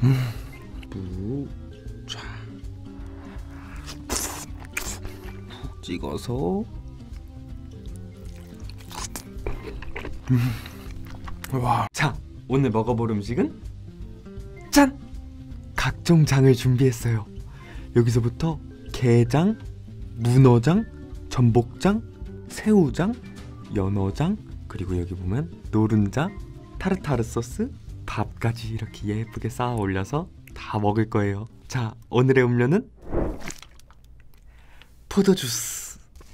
무, 자, 푹 찍어서. 와. 자, 오늘 먹어볼 음식은 짠! 각종 장을 준비했어요. 여기서부터 게장, 문어장, 전복장, 새우장, 연어장, 그리고 여기 보면 노른자, 타르타르 소스, 밥까지 이렇게 예쁘게 쌓아 올려서 다 먹을 거예요. 자, 오늘의 음료는 포도주스.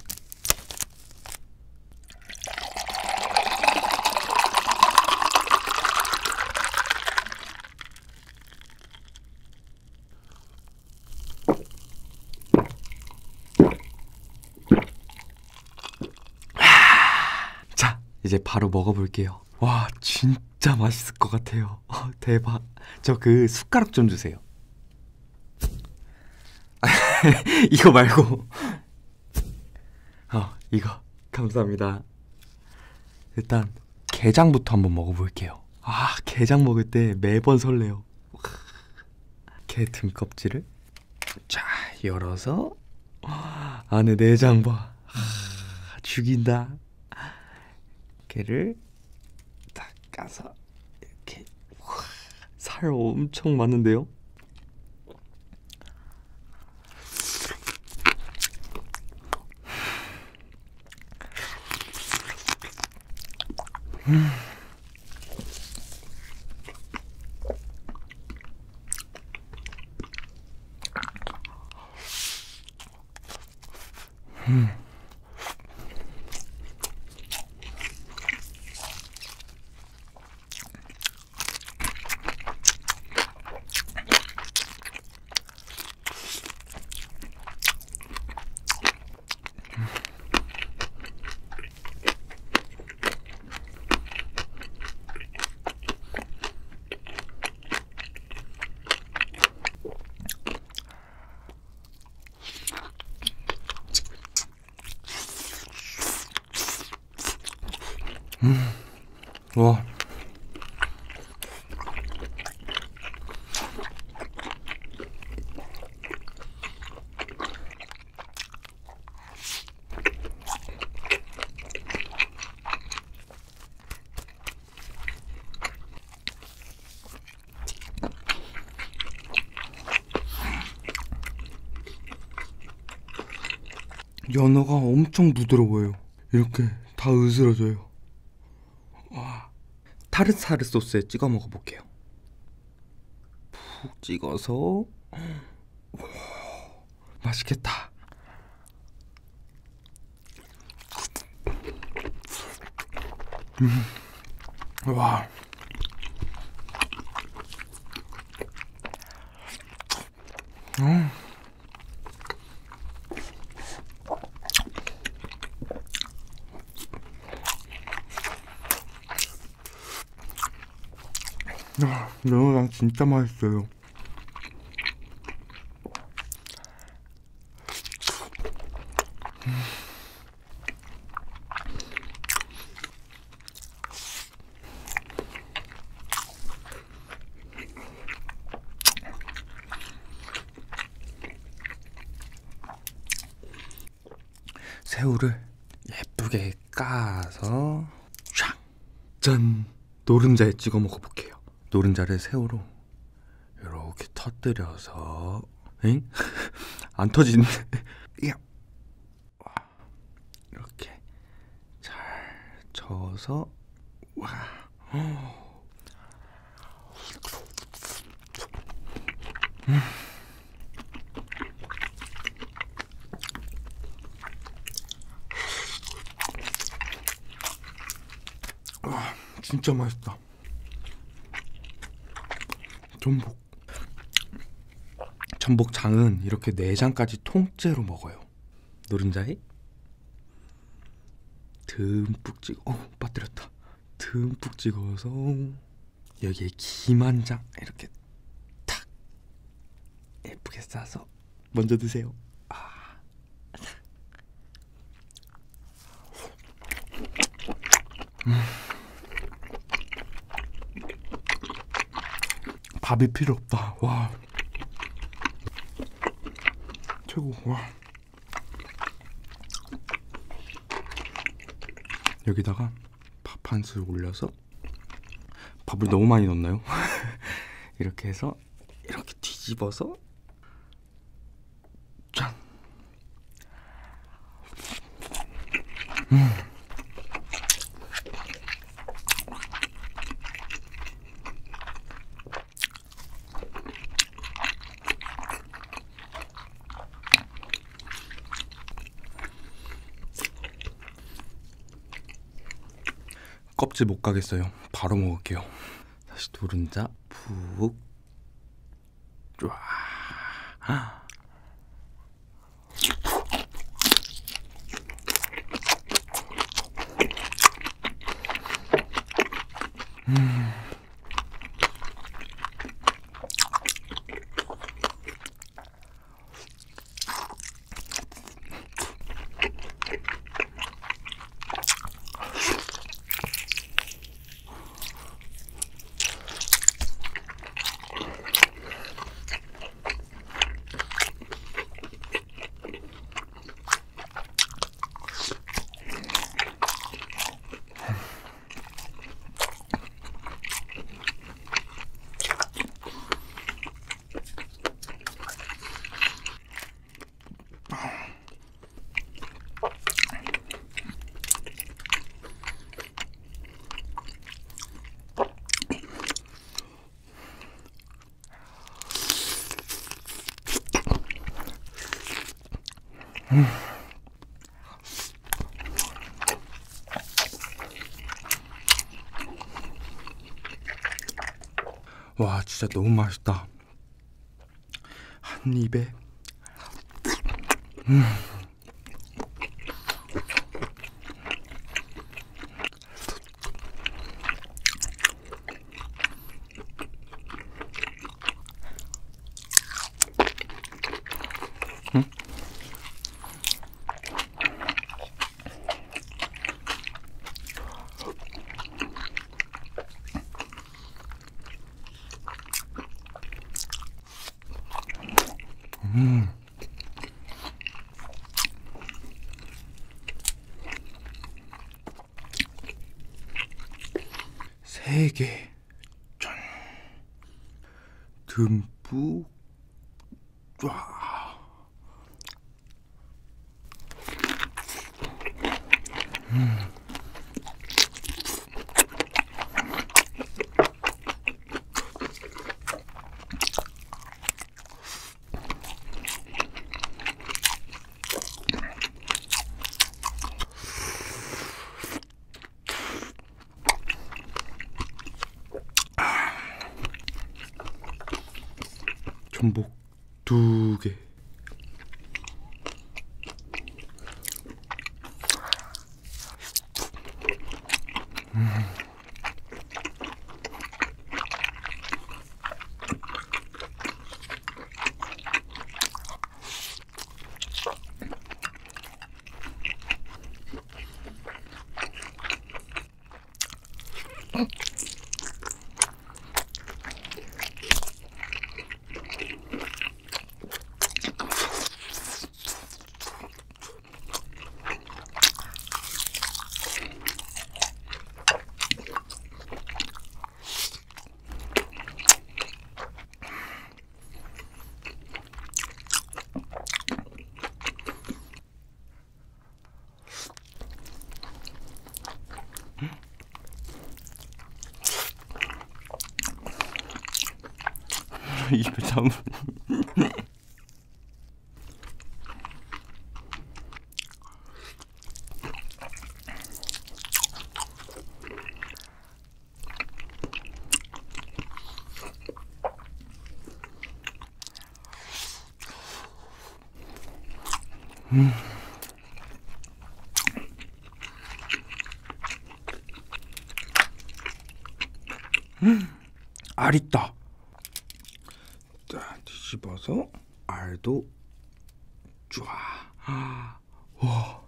자, 이제 바로 먹어볼게요. 와, 진짜 맛있을 것 같아요. 대박. 저 그 숟가락 좀 주세요. 이거 말고. 이거 감사합니다. 일단 게장부터 한번 먹어볼게요. 게장 먹을 때 매번 설레요. 게 등껍질을 자 열어서 안에 내장 봐. 죽인다. 게를 딱 까서 이렇게. 살 엄청 많은데요? 와. 연어가 엄청 부드러워요. 이렇게 다 으스러져요. 타르타르 소스에 찍어 먹어볼게요. 푹 찍어서. 맛있겠다. 와. 연어랑 진짜 맛있어요. 새우를 예쁘게 까서 쫙! 짠! 노른자에 찍어 먹어볼게요. 노른자를 새우로 이렇게 터뜨려서. 엥? 안 터지는데. 이렇게 잘 저어서. 와. 와, 진짜 맛있다. 전복장은 이렇게 내장까지 통째로 먹어요. 노른자에 듬뿍 찍어. 빠뜨렸다. 듬뿍 찍어서 여기에 김한장 이렇게 탁 예쁘게 싸서 먼저 드세요. 밥이 필요 없다. 와, 최고. 와, 여기다가 밥 한 술 올려서, 밥을 너무 많이 넣었나요? 이렇게 해서 이렇게 뒤집어서 짠. 껍질 못 가겠어요. 바로 먹을게요. 다시 노른자 푹. 쫙. 와, 진짜 너무 맛있다. 한 입에. 세 개. 짠. 듬뿍. 쫙. 전복 2개. 입에 담은. 알 있다. 자, 뒤집어서 알도 쫙. 와.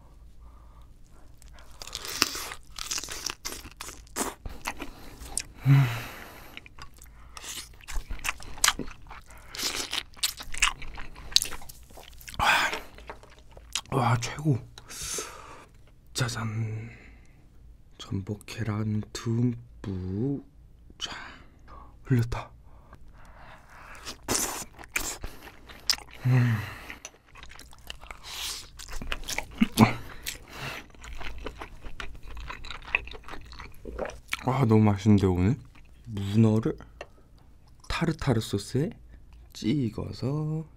아, 최고. 짜잔. 전복 계란 듬뿍. 자, 흘렸다. 아, 너무 맛있는데 오늘? 문어를 타르타르 소스에 찍어서